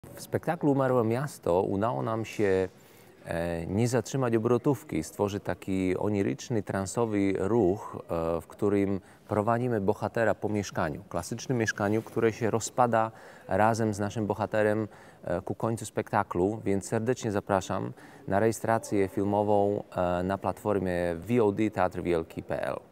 W spektaklu Umarłe Miasto udało nam się nie zatrzymać obrotówki, stworzyć taki oniryczny, transowy ruch, w którym prowadzimy bohatera po mieszkaniu, klasycznym mieszkaniu, które się rozpada razem z naszym bohaterem ku końcu spektaklu, więc serdecznie zapraszam na rejestrację filmową na platformie VOD Teatr Wielki.pl.